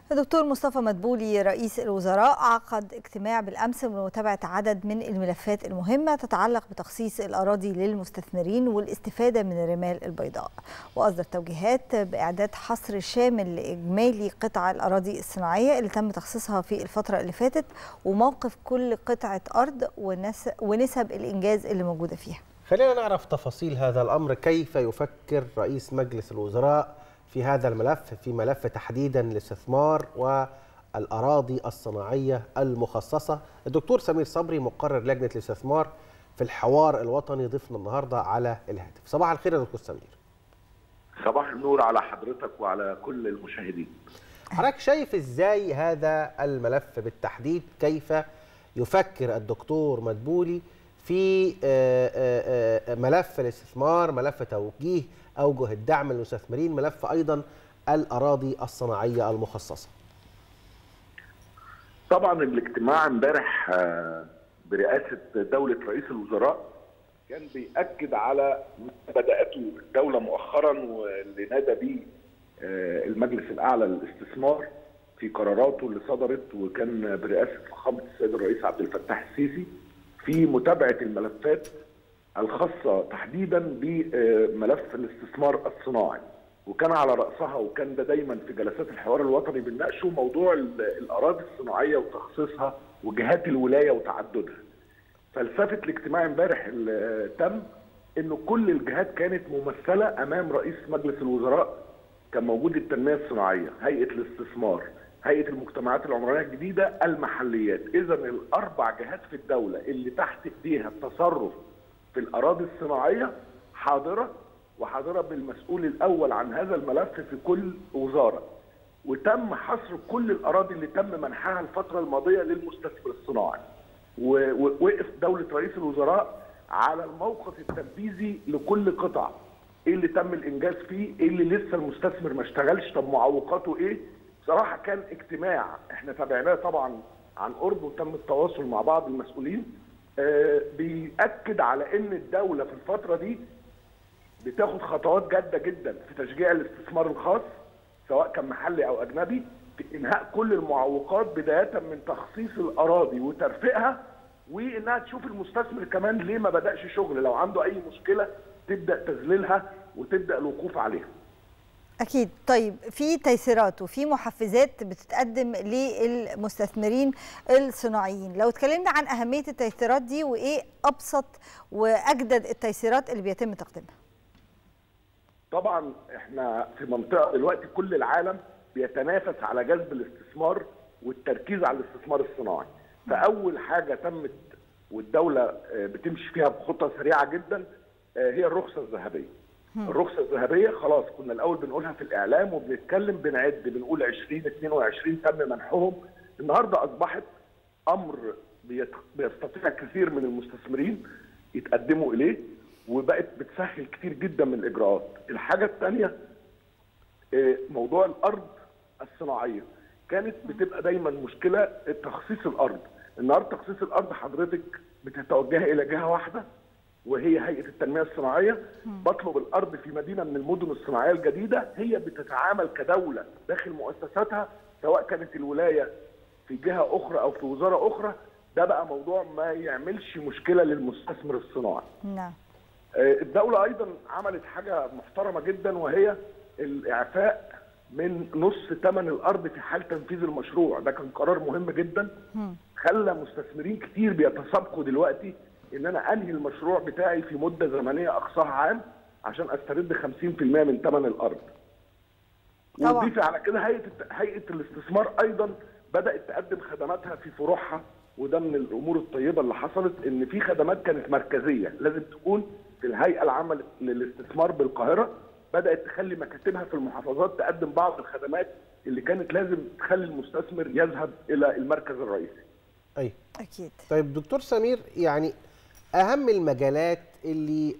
الدكتور مصطفى مدبولي رئيس الوزراء عقد اجتماع بالأمس لمتابعة عدد من الملفات المهمة تتعلق بتخصيص الأراضي للمستثمرين والاستفادة من الرمال البيضاء، وأصدر توجيهات بإعداد حصر شامل لإجمالي قطع الأراضي الصناعية اللي تم تخصيصها في الفترة اللي فاتت، وموقف كل قطعة أرض ونسب الإنجاز اللي موجودة فيها. خلينا نعرف تفاصيل هذا الأمر. كيف يفكر رئيس مجلس الوزراء في هذا الملف، في ملف تحديدا الاستثمار والأراضي الصناعية المخصصة؟ الدكتور سمير صبري مقرر لجنة الاستثمار في الحوار الوطني ضيفنا النهارده على الهاتف. صباح الخير يا دكتور سمير. صباح النور على حضرتك وعلى كل المشاهدين. حضرتك شايف ازاي هذا الملف بالتحديد؟ كيف يفكر الدكتور مدبولي في ملف الاستثمار، ملف توجيه أوجه الدعم للمستثمرين، ملف أيضا الأراضي الصناعية المخصصة؟ طبعا الاجتماع امبارح برئاسة دولة رئيس الوزراء كان بيأكد على ما بدأته الدولة مؤخرا واللي نادى به المجلس الأعلى للاستثمار في قراراته اللي صدرت، وكان برئاسة فخامة السيد الرئيس عبد الفتاح السيسي في متابعة الملفات الخاصة تحديدا بملف الاستثمار الصناعي، وكان على رأسها وكان ده دايما في جلسات الحوار الوطني بنناقشه موضوع الأراضي الصناعية وتخصيصها وجهات الولاية وتعددها. فلسفة الاجتماع امبارح اللي تم انه كل الجهات كانت ممثلة امام رئيس مجلس الوزراء. كان موجود التنمية الصناعية، هيئة الاستثمار، هيئة المجتمعات العمرانية الجديدة، المحليات. إذا الأربع جهات في الدولة اللي تحت إيديها التصرف في الأراضي الصناعية حاضرة، وحاضرة بالمسؤول الأول عن هذا الملف في كل وزارة. وتم حصر كل الأراضي اللي تم منحها الفترة الماضية للمستثمر الصناعي. ووقف دولة رئيس الوزراء على الموقف التنفيذي لكل قطعة. ايه اللي تم الانجاز فيه، ايه اللي لسه المستثمر ما اشتغلش، طب معوقاته ايه. بصراحه كان اجتماع احنا تابعناه طبعا عن قرب، وتم التواصل مع بعض المسؤولين بيأكد على ان الدوله في الفتره دي بتاخد خطوات جاده جدا في تشجيع الاستثمار الخاص سواء كان محلي او اجنبي، في انهاء كل المعوقات بدايه من تخصيص الاراضي وترفيقها، وانها تشوف المستثمر كمان ليه ما بدأش شغل، لو عنده اي مشكله تبدأ تذليلها وتبدأ الوقوف عليها. أكيد. طيب في تيسيرات وفي محفزات بتتقدم للمستثمرين الصناعيين، لو اتكلمنا عن أهمية التيسيرات دي وإيه أبسط وأجدد التيسيرات اللي بيتم تقديمها؟ طبعا احنا في منطقة دلوقتي كل العالم بيتنافس على جذب الاستثمار والتركيز على الاستثمار الصناعي. فأول حاجة تمت والدولة بتمشي فيها بخطة سريعة جدا هي الرخصة الذهبية. الرخصة الذهبية خلاص كنا الأول بنقولها في الإعلام وبنتكلم بنعد بنقول 2022 تم منحهم. النهارده أصبحت أمر بيستطيع كثير من المستثمرين يتقدموا إليه، وبقت بتسهل كتير جدا من الإجراءات. الحاجة الثانية موضوع الأرض الصناعية، كانت بتبقى دايما مشكلة تخصيص الأرض. النهارده تخصيص الأرض حضرتك بتتوجهي إلى جهة واحدة وهي هيئة التنمية الصناعية. بطلب الأرض في مدينة من المدن الصناعية الجديدة، هي بتتعامل كدولة داخل مؤسساتها سواء كانت الولاية في جهة أخرى أو في وزارة أخرى. ده بقى موضوع ما يعملش مشكلة للمستثمر الصناعي. نعم. الدولة أيضا عملت حاجة محترمة جدا، وهي الإعفاء من نص ثمن الأرض في حال تنفيذ المشروع. ده كان قرار مهم جدا، خلى مستثمرين كتير بيتسابقوا دلوقتي ان انا انهي المشروع بتاعي في مده زمنيه اقصاها عام عشان استرد 50% من ثمن الارض. وضيف على كده هيئه الاستثمار ايضا بدات تقدم خدماتها في فروعها، وده من الامور الطيبه اللي حصلت، ان في خدمات كانت مركزيه لازم تكون في الهيئه العامه للاستثمار بالقاهره، بدات تخلي مكاتبها في المحافظات تقدم بعض الخدمات اللي كانت لازم تخلي المستثمر يذهب الى المركز الرئيسي. ايوه اكيد. طيب دكتور سمير، يعني أهم المجالات اللي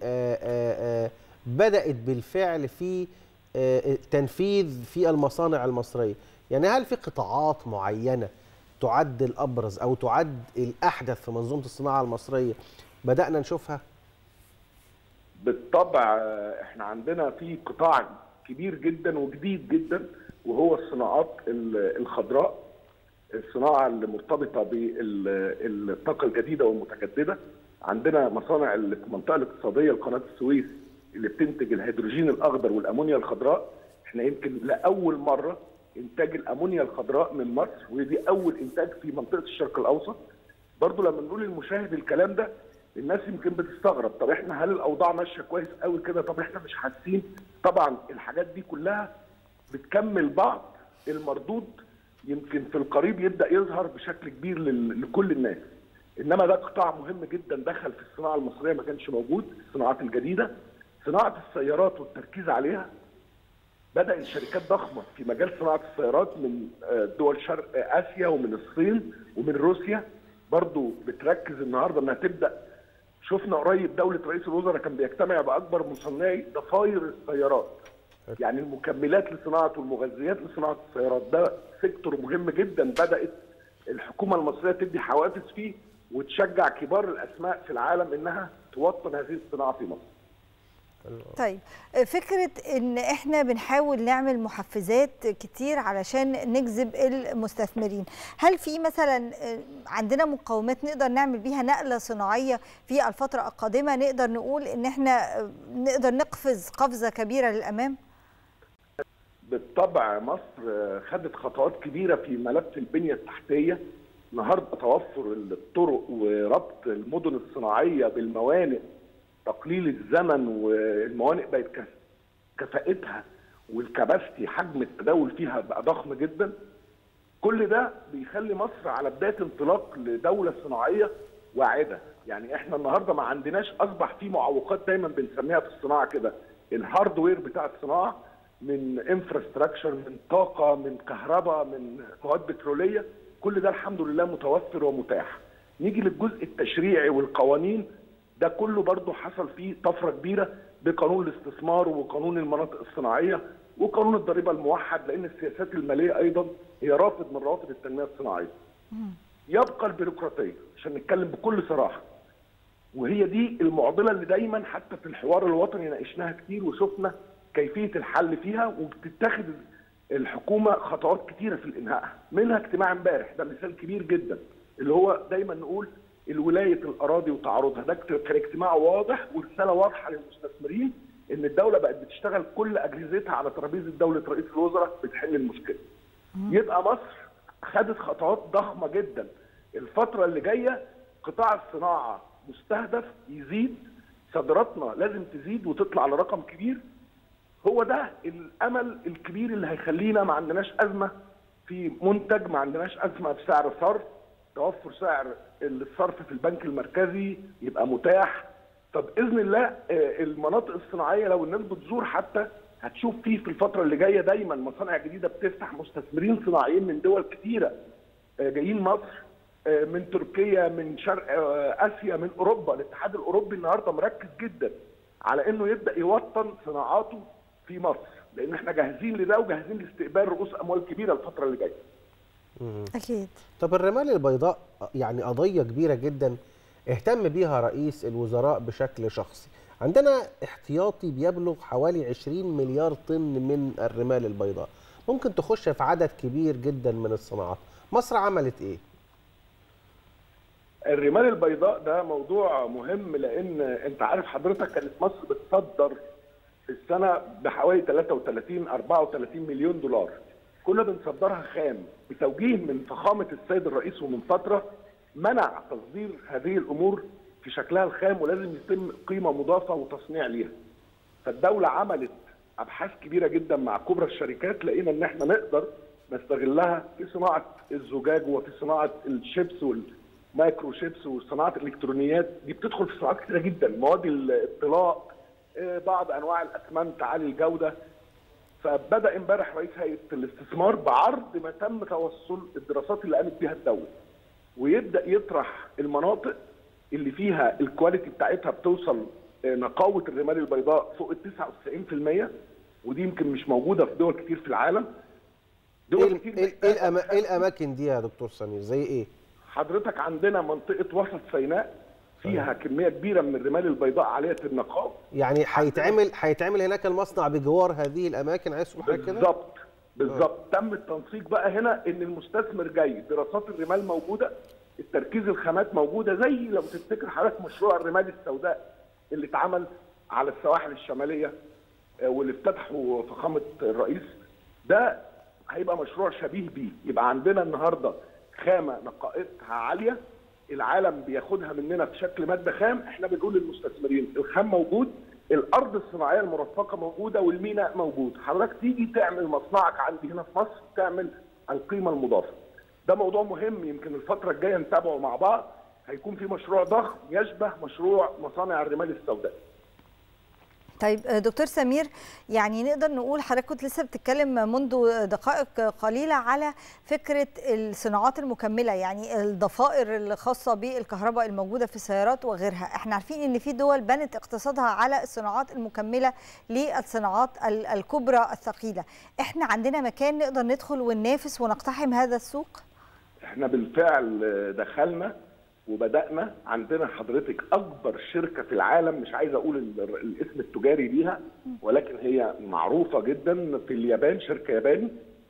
بدأت بالفعل في التنفيذ في المصانع المصرية، يعني هل في قطاعات معينة تعد الأبرز أو تعد الأحدث في منظومة الصناعة المصرية بدأنا نشوفها؟ بالطبع احنا عندنا في قطاع كبير جدا وجديد جدا وهو الصناعات الخضراء، الصناعه اللي مرتبطه بالطاقه الجديده والمتجدده. عندنا مصانع اللي في المنطقه الاقتصاديه لقناه السويس اللي بتنتج الهيدروجين الاخضر والامونيا الخضراء. احنا يمكن لاول مره انتاج الامونيا الخضراء من مصر، ودي اول انتاج في منطقه الشرق الاوسط. برضو لما نقول للمشاهد الكلام ده الناس يمكن بتستغرب، طب احنا هل الاوضاع ماشيه كويس قوي كده؟ طب احنا مش حاسين؟ طبعا الحاجات دي كلها بتكمل بعض. المردود يمكن في القريب يبدا يظهر بشكل كبير لكل الناس، انما ده قطاع مهم جدا دخل في الصناعه المصريه ما كانش موجود. الصناعات الجديده، صناعه السيارات والتركيز عليها، بدات شركات ضخمه في مجال صناعه السيارات من دول شرق اسيا ومن الصين ومن روسيا برضو بتركز النهارده انها تبدا. شفنا قريب دوله رئيس الوزراء كان بيجتمع باكبر مصنعي ضفاير السيارات، يعني المكملات لصناعه والمغذيات لصناعه السيارات. ده سيكتور مهم جدا بدات الحكومه المصريه تدي حوافز فيه وتشجع كبار الاسماء في العالم انها توطن هذه الصناعه في مصر. طيب، فكرة ان احنا بنحاول نعمل محفزات كتير علشان نجذب المستثمرين، هل في مثلا عندنا مقومات نقدر نعمل بيها نقلة صناعية في الفترة القادمة، نقدر نقول ان احنا نقدر نقفز قفزة كبيرة للأمام؟ بالطبع مصر خدت خطوات كبيرة في ملف البنية التحتية. النهارده توفر الطرق وربط المدن الصناعية بالموانئ، تقليل الزمن، والموانئ بقت كفاءتها والكباستي حجم التداول فيها بقى ضخم جدا. كل ده بيخلي مصر على بدايه انطلاق لدوله صناعيه واعده. يعني احنا النهارده ما عندناش، اصبح في معوقات دايما بنسميها في الصناعه كده، الهاردوير بتاع الصناعه، من انفراستراكشر، من طاقه، من كهرباء، من مواد بتروليه. كل ده الحمد لله متوفر ومتاح. نيجي للجزء التشريعي والقوانين، ده كله برضه حصل فيه طفره كبيره بقانون الاستثمار وقانون المناطق الصناعيه وقانون الضريبه الموحد، لان السياسات الماليه ايضا هي رافد من روافد التنميه الصناعيه. يبقى البيروقراطيه، عشان نتكلم بكل صراحه، وهي دي المعضله اللي دايما حتى في الحوار الوطني ناقشناها كتير وشفنا كيفيه الحل فيها، وبتتخذ الحكومه خطوات كتيره في الانهائها، منها اجتماع امبارح ده مثال كبير جدا، اللي هو دايما نقول الولايه الاراضي وتعارضها. ده كان اجتماع واضح ورساله واضحه للمستثمرين ان الدوله بقت بتشتغل كل اجهزتها على ترابيزه دوله رئيس الوزراء بتحل المشكله. يبقى مصر خدت خطوات ضخمه جدا. الفتره اللي جايه قطاع الصناعه مستهدف يزيد، صادراتنا لازم تزيد وتطلع لرقم كبير. هو ده الامل الكبير اللي هيخلينا ما عندناش ازمه في منتج، ما عندناش ازمه في سعر الصرف، توفر سعر الصرف في البنك المركزي يبقى متاح. فباذن الله المناطق الصناعيه لو الناس بتزور حتى هتشوف فيه في الفتره اللي جايه دايما مصانع جديده بتفتح، مستثمرين صناعيين من دول كثيره جايين مصر، من تركيا، من شرق اسيا، من اوروبا. الاتحاد الاوروبي النهارده مركز جدا على انه يبدا يوطن صناعاته في مصر، لان احنا جاهزين لده وجاهزين لاستقبال رؤوس اموال كبيره الفتره اللي جايه. أكيد. طب الرمال البيضاء يعني قضية كبيرة جدا اهتم بيها رئيس الوزراء بشكل شخصي. عندنا احتياطي بيبلغ حوالي 20 مليار طن من الرمال البيضاء، ممكن تخش في عدد كبير جدا من الصناعات. مصر عملت ايه؟ الرمال البيضاء ده موضوع مهم، لان انت عارف حضرتك كانت مصر بتصدر في السنه بحوالي 34 مليون دولار، كنا بنصدرها خام. بتوجيه من فخامه السيد الرئيس ومن فتره منع تصدير هذه الامور في شكلها الخام، ولازم يتم قيمه مضافه وتصنيع ليها. فالدوله عملت ابحاث كبيره جدا مع كبرى الشركات، لقينا ان احنا نقدر نستغلها في صناعه الزجاج وفي صناعه الشيبس والمايكرو شيبس وصناعه الالكترونيات. دي بتدخل في صناعات كتيره جدا، مواد الاطلاق، بعض انواع الاسمنت عالي الجوده. فبدا امبارح رئيس هيئه الاستثمار بعرض ما تم توصل الدراسات اللي قامت بها الدوله، ويبدا يطرح المناطق اللي فيها الكواليتي بتاعتها بتوصل نقاوه الرمال البيضاء فوق ال 99%، ودي يمكن مش موجوده في دول كتير في العالم. دول كتير. ايه الاماكن دي يا دكتور سمير؟ زي ايه؟ حضرتك عندنا منطقه وسط سيناء فيها كميه كبيره من الرمال البيضاء عاليه النقاء. يعني هيتعمل هناك المصنع بجوار هذه الاماكن، عايز تقول حاجه كده؟ بالظبط. بالظبط. تم التنسيق بقى هنا ان المستثمر جاي، دراسات الرمال موجوده، التركيز الخامات موجوده، زي لو تفتكر حضرتك مشروع الرمال السوداء اللي اتعمل على السواحل الشماليه واللي افتتحه فخامه الرئيس، ده هيبقى مشروع شبيه بيه. يبقى عندنا النهارده خامه نقائتها عاليه، العالم بياخدها مننا في شكل ماده خام، احنا بنقول للمستثمرين الخام موجود، الارض الصناعيه المرفقه موجوده، والميناء موجود، حضرتك تيجي تعمل مصنعك عندي هنا في مصر، تعمل القيمه المضافه. ده موضوع مهم، يمكن الفتره الجايه نتابعه مع بعض، هيكون في مشروع ضخم يشبه مشروع مصانع الرمال السوداء. طيب دكتور سمير، يعني نقدر نقول حضرتك كنت لسه بتتكلم منذ دقائق قليلة على فكرة الصناعات المكملة، يعني الضفائر الخاصة بالكهرباء الموجودة في السيارات وغيرها. احنا عارفين ان في دول بنت اقتصادها على الصناعات المكملة للصناعات الكبرى الثقيلة. احنا عندنا مكان نقدر ندخل وننافس ونقتحم هذا السوق؟ احنا بالفعل دخلنا وبدأنا. عندنا حضرتك أكبر شركة في العالم، مش عايز أقول الاسم التجاري ليها، ولكن هي معروفة جدا في اليابان، شركة ياباني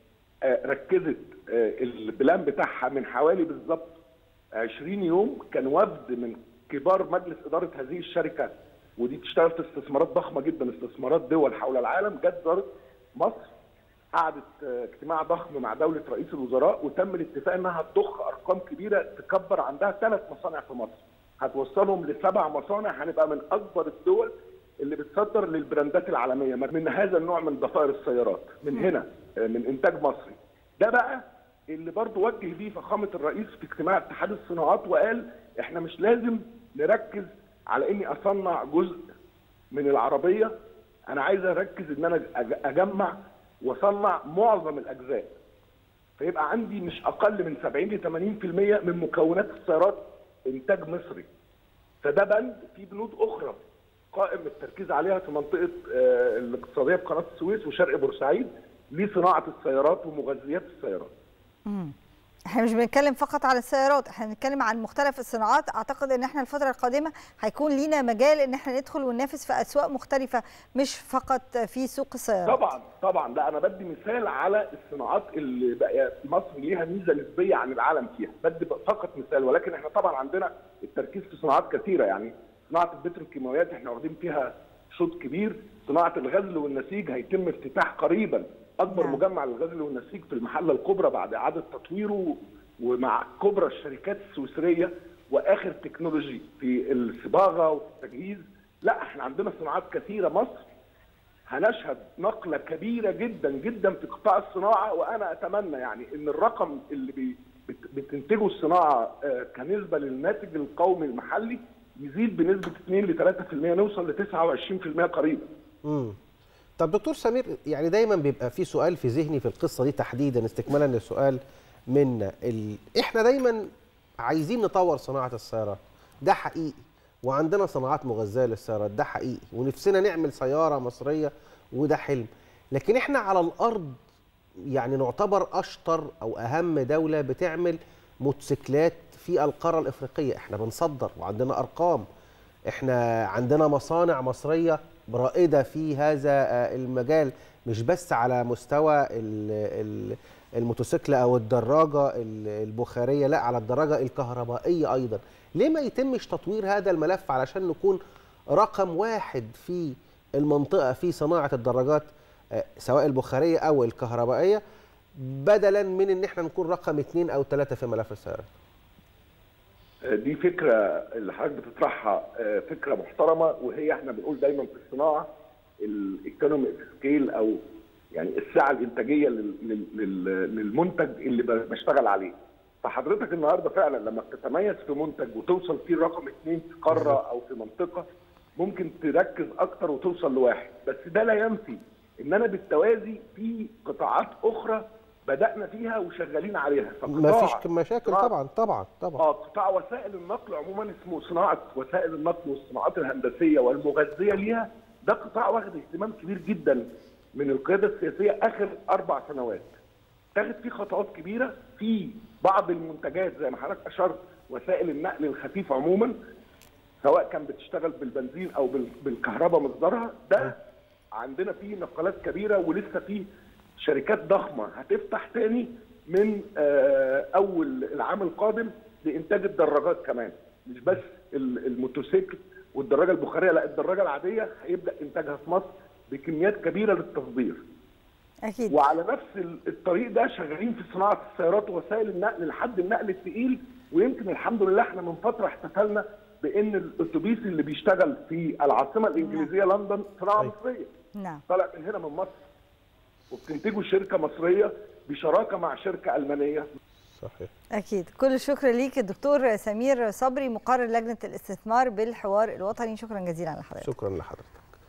ركزت البلان بتاعها من حوالي بالظبط 20 يوم. كان وفد من كبار مجلس إدارة هذه الشركة، ودي بتشتغل في استثمارات ضخمة جدا، استثمارات دول حول العالم، جت زارت مصر، قعدت اجتماع ضخم مع دولة رئيس الوزراء، وتم الاتفاق انها تضخ ارقام كبيره تكبر عندها 3 مصانع في مصر، هتوصلهم ل7 مصانع، هنبقى من اكبر الدول اللي بتصدر للبراندات العالميه من هذا النوع من ضفائر السيارات، من هنا من انتاج مصري. ده بقى اللي برضه وجه بيه فخامه الرئيس في اجتماع اتحاد الصناعات، وقال احنا مش لازم نركز على اني اصنع جزء من العربيه، انا عايز اركز ان انا اجمع واصنع معظم الاجزاء، فيبقى عندي مش اقل من 70 ل 80% من مكونات السيارات انتاج مصري. فده بند في بنود اخرى قائم التركيز عليها في منطقه الاقتصاديه في قناه السويس وشرق بورسعيد لصناعه السيارات ومغذيات السيارات. احنا مش بنتكلم فقط على السيارات، احنا بنتكلم عن مختلف الصناعات. اعتقد ان احنا الفتره القادمه هيكون لينا مجال ان احنا ندخل وننافس في اسواق مختلفه، مش فقط في سوق السيارات. طبعا لا، انا بدي مثال على الصناعات اللي بقى مصر ليها ميزه نسبيه عن العالم فيها، بدي فقط مثال، ولكن احنا طبعا عندنا التركيز في صناعات كثيره. يعني صناعه البتروكيماويات احنا واخدين فيها شوط كبير، صناعه الغزل والنسيج هيتم افتتاح قريبا اكبر مجمع للغزل والنسيج في المحله الكبرى بعد اعاده تطويره، ومع كبرى الشركات السويسريه واخر تكنولوجي في الصباغه والتجهيز. لا احنا عندنا صناعات كثيره. مصر هنشهد نقله كبيره جدا جدا في قطاع الصناعه، وانا اتمنى يعني ان الرقم اللي بتنتجه الصناعه كنسبه للناتج القومي المحلي يزيد بنسبه 2 ل 3%، نوصل ل 29% قريبا. طب دكتور سمير، يعني دايما بيبقى في سؤال في ذهني في القصه دي تحديدا، استكمالا للسؤال منا، احنا دايما عايزين نطور صناعه السيارات، ده حقيقي، وعندنا صناعات مغذيه للسيارات، ده حقيقي، ونفسنا نعمل سياره مصريه وده حلم، لكن احنا على الارض يعني نعتبر اشطر او اهم دوله بتعمل موتوسيكلات في القاره الافريقيه، احنا بنصدر وعندنا ارقام، احنا عندنا مصانع مصريه رائده في هذا المجال، مش بس على مستوى الموتوسيكل او الدراجه البخاريه، لا على الدراجه الكهربائيه ايضا. ليه ما يتمش تطوير هذا الملف علشان نكون رقم 1 في المنطقه في صناعه الدراجات سواء البخاريه او الكهربائيه، بدلا من ان احنا نكون رقم 2 أو 3 في ملف السيارات؟ دي فكره اللي حضرتك بتطرحها فكره محترمه، وهي احنا بنقول دايما في الصناعه الايكونومي سكيل، او يعني السعه الانتاجيه للمنتج اللي بشتغل عليه. فحضرتك النهارده فعلا لما بتتميز في منتج وتوصل فيه رقم 2 في قاره او في منطقه، ممكن تركز اكتر وتوصل لواحد، بس ده لا ينفي ان انا بالتوازي في قطاعات اخرى بدأنا فيها وشغالين عليها. ما فيش مشاكل طبعا. قطاع وسائل النقل عموما اسمه صناعه وسائل النقل والصناعات الهندسيه والمغذيه ليها، ده قطاع واخد اهتمام كبير جدا من القياده السياسيه اخر 4 سنوات. تاخد فيه خطوات كبيره في بعض المنتجات زي ما حضرتك اشرت، وسائل النقل الخفيف عموما سواء كان بتشتغل بالبنزين او بالكهرباء مصدرها، ده عندنا فيه نقلات كبيره ولسه فيه شركات ضخمه هتفتح تاني من اول العام القادم لانتاج الدراجات كمان، مش بس الموتوسيكل والدراجه البخاريه، لا الدراجه العاديه هيبدا انتاجها في مصر بكميات كبيره للتصدير. اكيد. وعلى نفس الطريق ده شغالين في صناعه السيارات ووسائل النقل لحد النقل الثقيل، ويمكن الحمد لله احنا من فتره احتفلنا بان الاتوبيس اللي بيشتغل في العاصمه الانجليزيه لندن صناعه مصريه. نعم. طالع من هنا من مصر وبتنتجه شركه مصريه بشراكه مع شركه المانيه. صحيح. اكيد. كل الشكر ليك الدكتور سمير صبري، مقرر لجنه الاستثمار بالحوار الوطني. شكرا جزيلا لحضرتك. شكرا لحضرتك.